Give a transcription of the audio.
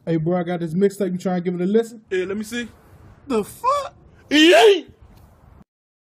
Hey, bro, I got this mixtape. You trying to give it a listen? Yeah, let me see. The fuck? Yeet!